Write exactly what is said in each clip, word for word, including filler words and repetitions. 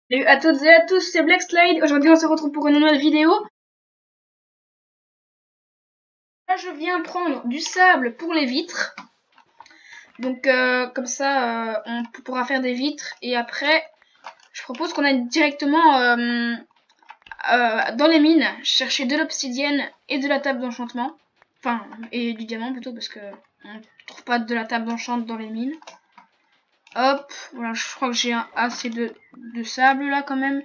Salut à toutes et à tous, c'est Blackslide. Aujourd'hui, on se retrouve pour une nouvelle vidéo. Là, je viens prendre du sable pour les vitres. Donc, euh, comme ça, euh, on pourra faire des vitres. Et après, je propose qu'on aille directement euh, euh, dans les mines, chercher de l'obsidienne et de la table d'enchantement. Enfin, et du diamant plutôt, parce que on ne trouve pas de la table d'enchantement dans les mines. Hop, voilà, je crois que j'ai assez de, de sable là quand même.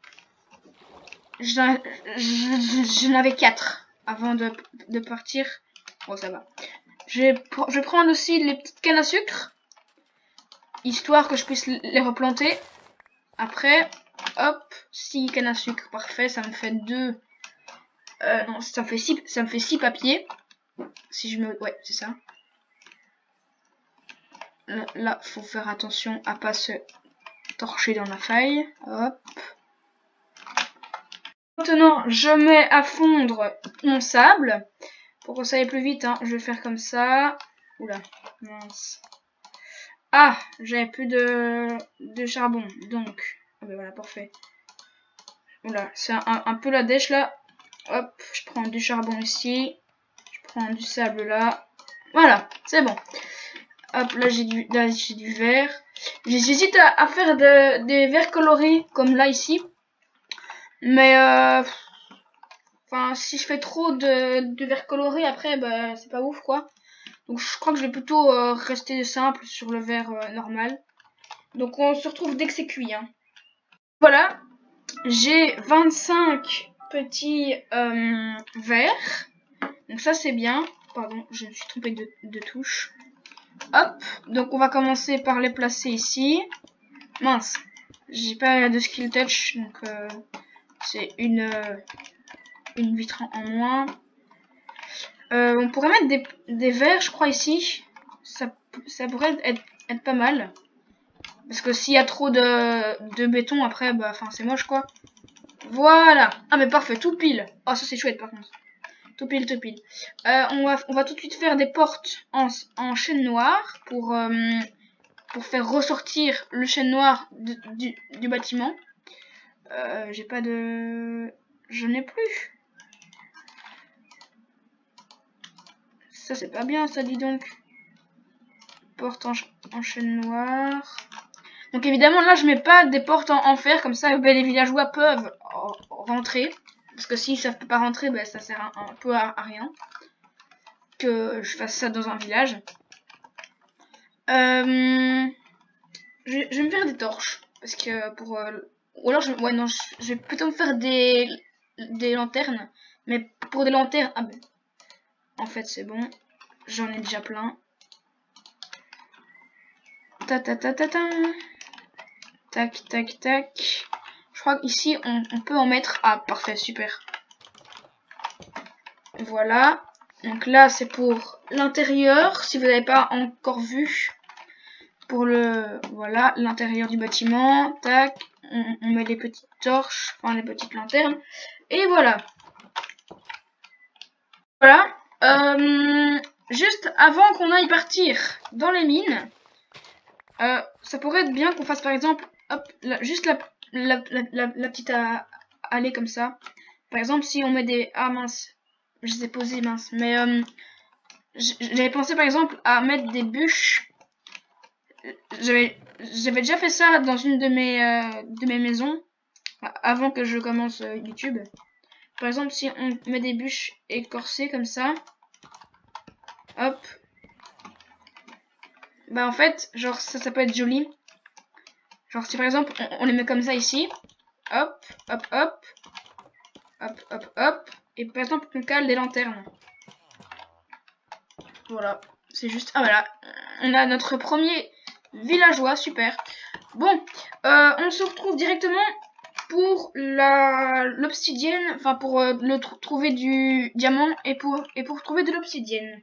J'en avais quatre avant de, de partir. Bon, ça va. Je vais, je vais prendre aussi les petites cannes à sucre, histoire que je puisse les replanter. Après, hop, six cannes à sucre, parfait. Ça me fait deux. Euh, non, ça me fait six, ça me fait six papiers. Si je me, ouais, c'est ça. Là, là, faut faire attention à pas se torcher dans la faille. Hop. Maintenant, je mets à fondre mon sable. Pour que ça aille plus vite, hein, je vais faire comme ça. Oula, mince. Ah, j'avais plus de, de charbon, donc. Ah ben voilà, parfait. Oula, c'est un, un, un peu la dèche là. Hop, je prends du charbon ici. Je prends du sable là. Voilà, c'est bon. Hop, là j'ai du, là, j'ai du vert. J'hésite à, à faire de, des verts colorés, comme là ici. Mais euh, enfin, si je fais trop de, de verre coloré, après, bah, c'est pas ouf, quoi. Donc, je crois que je vais plutôt euh, rester simple sur le verre euh, normal. Donc, on se retrouve dès que c'est cuit. Hein. Voilà, j'ai vingt-cinq petits euh, verres. Donc, ça, c'est bien. Pardon, je me suis trompée de, de touche. Hop, donc on va commencer par les placer ici. Mince, j'ai pas de skill touch, donc euh, c'est une... Euh, une vitre en moins. Euh, on pourrait mettre des, des verres, je crois, ici. Ça, ça pourrait être, être pas mal. Parce que s'il y a trop de, de béton, après, bah, enfin, c'est moche, quoi. Voilà. Ah, mais parfait, tout pile. Oh, ça, c'est chouette, par contre. Tout pile, tout pile. Euh, on, va, on va tout de suite faire des portes en, en chêne noir pour, euh, pour faire ressortir le chêne noir du, du, du bâtiment. Euh, j'ai pas de... Je n'ai plus. Ça, c'est pas bien, ça, dis donc. Porte en, en chêne noir. Donc, évidemment, là, je mets pas des portes en, en fer. Comme ça, ben, les villageois peuvent rentrer. Parce que s'ils savent pas rentrer, ben, ça sert un, un peu à, à rien. Que je fasse ça dans un village. Euh, je, je vais me faire des torches. Parce que pour... Euh, ou alors, je, ouais, non, je, je vais plutôt me faire des, des lanternes. Mais pour des lanternes... Ah ben... En fait, c'est bon. J'en ai déjà plein. Ta ta ta ta ta. Tac, tac, tac. Je crois qu'ici, on, on peut en mettre... Ah, parfait, super. Voilà. Donc là, c'est pour l'intérieur. Si vous n'avez pas encore vu. Pour le... Voilà, l'intérieur du bâtiment. Tac. On, on met les petites torches. Enfin, les petites lanternes. Et voilà. Voilà. Euh, juste avant qu'on aille partir dans les mines, euh, ça pourrait être bien qu'on fasse par exemple, hop, la, juste la, la, la, la, la petite à, allée comme ça. Par exemple, si on met des... Ah mince, je les ai posées, mince. Mais euh, j'avais pensé par exemple à mettre des bûches. J'avais j'avais déjà fait ça dans une de mes, euh, de mes maisons, avant que je commence euh, YouTube. Par exemple, si on met des bûches écorcées comme ça, hop. Bah en fait, genre ça, ça peut être joli. Genre si par exemple, on, on les met comme ça ici. Hop, hop, hop. Hop, hop, hop. Et par exemple, on cale des lanternes. Voilà. C'est juste... Ah voilà. On a notre premier villageois. Super. Bon. Euh, on se retrouve directement pour la l'obsidienne. Enfin, pour euh, le tr trouver du diamant et pour, et pour trouver de l'obsidienne.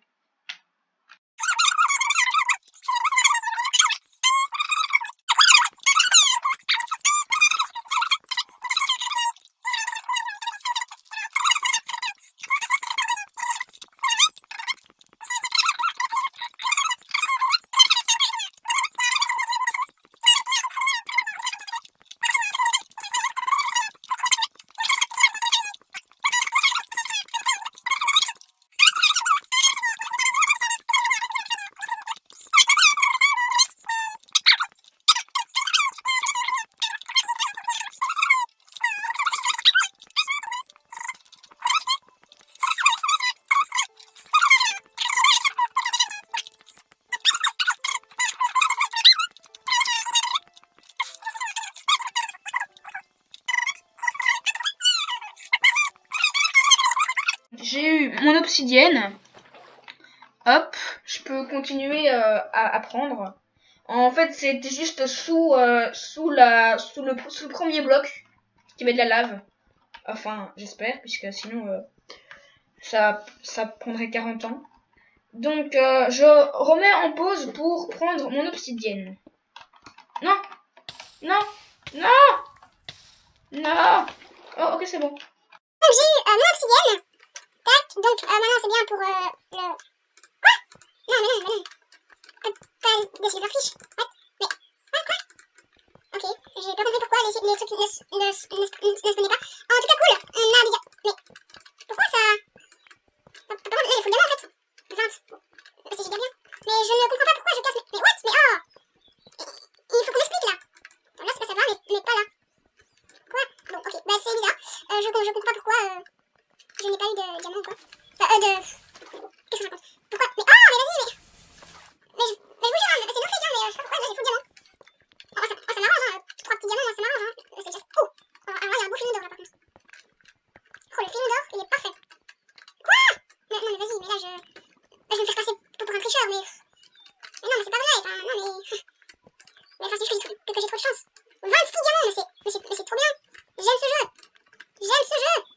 j'ai eu mon obsidienne. Hop, je peux continuer euh, à, à prendre. En fait, c'était juste sous euh, sous la sous le sous le premier bloc qui met de la lave. Enfin, j'espère, puisque sinon euh, ça ça prendrait quarante ans. Donc euh, je remets en pause pour prendre mon obsidienne. Non, non, non, non. Oh, ok, c'est bon. Donc j'ai eu euh, mon obsidienne. Tac, donc euh, maintenant c'est bien pour euh, le... Quoi? Non, mais non, mais non. Pas, pas de silverfish. What? Mais, quoi, quoi? Ok, j'ai pas compris pourquoi les, les trucs ne, ne, ne, ne, ne se prenaient pas. En tout cas, cool. On a déjà... Mais, pourquoi ça... Par contre, là, il faut le diamant en fait. vingt. C'est giga bien. Mais je ne comprends pas pourquoi je casse... Mais, mais what? Mais oh! Il faut qu'on m'explique là. Là, c'est pas ça va, mais, mais pas là. Quoi? Bon, ok, bah c'est bizarre. Euh, je, je comprends pas pourquoi euh, je n'ai pas eu de diamant ou quoi. Enfin, euh, de... Qu'est-ce que je raconte? Pourquoi? Mais oh, mais vas-y, mais... Mais je... Mais je vous jure, hein, c'est non fait, mais euh, je sais pas pourquoi, là, j'ai tout le diamant. Oh, ça, oh, ça m'arrange, hein. Trois petits diamants, ça m'arrange, hein. C'est déjà... Oh! Alors là, il y a un beau filon d'or, là, par contre. Oh, le filon d'or, il est parfait. Quoi? Non, non, mais vas-y, mais là, je... Là, je vais me faire passer pour un tricheur, mais... Mais non, mais c'est pas vrai, enfin, non, mais... Mais enfin, c'est juste que, que, que j'ai trop de chance. vingt-six diamants, mais c'est... Mais c'est, mais c'est trop bien. J'aime ce jeu. J'aime ce jeu.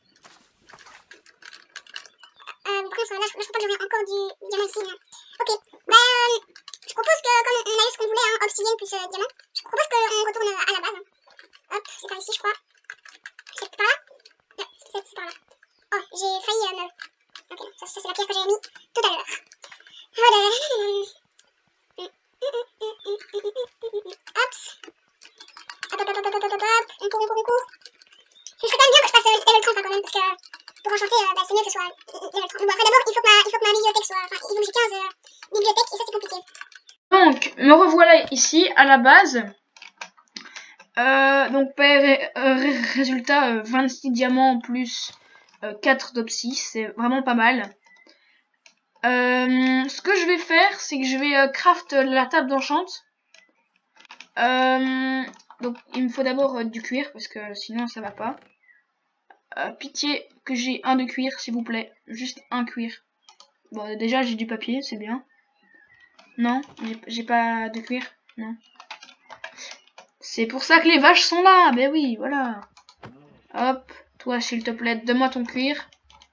Euh, par contre, là, je, là, je crois pas que j'aurai encore du diamant ici, là. Ok, bah... Euh, je propose que, comme on a eu ce qu'on voulait, hein, obsidienne plus euh, diamant, je propose qu'on retourne à la base. Hop, c'est par ici, je crois. C'est par là? Non, c'est, c'est par là. Oh, j'ai failli euh, me... Ok, non, ça, ça c'est la pierre que j'avais mis tout à l'heure. Oh là là. Hops. Hop, hop, hop, hop, hop, hop, hop, hop. On court, on court, on court. Ce serait quand même bien que je passe euh, level trente, hein, quand même, parce que pour enchanter, euh, bah, c'est mieux que ce soit euh, level trente. Bon, après, d'abord, il faut que ma, il faut que ma bibliothèque soit... Enfin, il faut que j'ai quinze euh, bibliothèques, et ça, c'est compliqué. Donc, me revoilà ici, à la base. Euh, donc, ré ré résultat, euh, vingt-six diamants plus euh, quatre d'obsis, c'est vraiment pas mal. Euh, ce que je vais faire, c'est que je vais euh, craft la table d'enchant. Euh, donc, il me faut d'abord euh, du cuir, parce que sinon, ça va pas. Euh, pitié que j'ai un de cuir, s'il vous plaît. Juste un cuir. Bon, déjà, j'ai du papier, c'est bien. Non, j'ai pas de cuir. Non. C'est pour ça que les vaches sont là. Ben oui, voilà. Hop, toi, s'il te plaît, donne-moi ton cuir.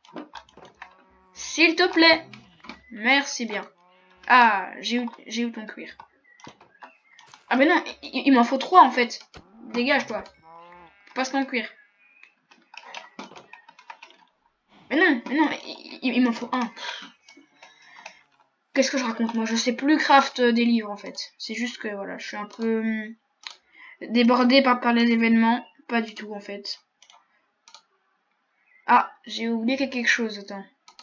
S'il te plaît. Merci bien. Ah, j'ai eu, j'ai eu ton cuir. Ah ben non, il, il m'en faut trois en fait. Dégage, toi. Passe ton cuir. Mais non, mais non, il, il, il m'en faut un. Qu'est-ce que je raconte? Moi, je sais plus craft des livres en fait. C'est juste que voilà, je suis un peu hum, débordé par, par les événements. Pas du tout en fait. Ah, j'ai oublié quelque chose, attends.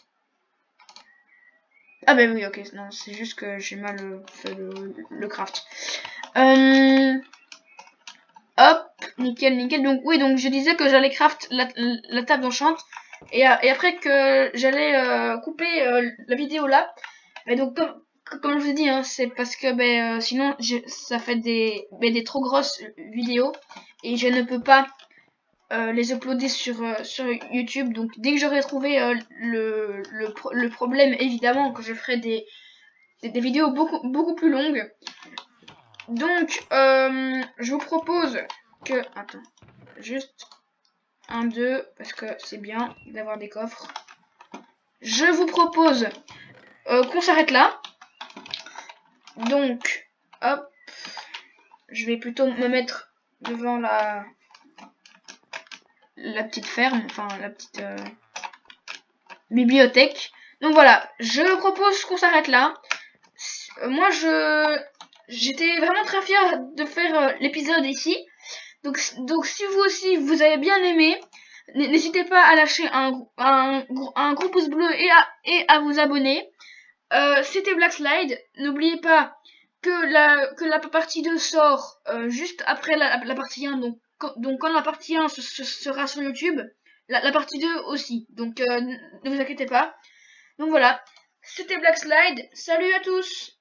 Ah bah oui, ok, non, c'est juste que j'ai mal euh, fait le, le craft. Euh, hop, nickel, nickel. Donc oui, donc je disais que j'allais craft la, la table d'enchant. Et, et après que j'allais euh, couper euh, la vidéo là. Et donc comme, comme je vous dis, hein, c'est parce que ben, euh, sinon ça fait des, ben, des trop grosses vidéos. Et je ne peux pas Euh, les uploader sur, euh, sur YouTube. Donc dès que j'aurai trouvé euh, le, le, le problème, évidemment que je ferai des, des, des vidéos beaucoup, beaucoup plus longues. Donc euh, je vous propose que... Attends, juste un, deux, parce que c'est bien d'avoir des coffres. Je vous propose euh, qu'on s'arrête là. Donc, hop, je vais plutôt me mettre devant la... la petite ferme, enfin la petite euh, bibliothèque. Donc voilà, je propose qu'on s'arrête là. Moi, je j'étais vraiment très fière de faire euh, l'épisode ici. Donc, donc si vous aussi vous avez bien aimé, n'hésitez pas à lâcher un, un, un gros pouce bleu et à, et à vous abonner. Euh, C'était Black Slide. N'oubliez pas que la, que la partie deux sort euh, juste après la, la partie un. Donc quand, donc quand la partie un se, se, sera sur YouTube, la, la partie deux aussi. Donc euh, ne vous inquiétez pas. Donc voilà, c'était Black Slide. Salut à tous!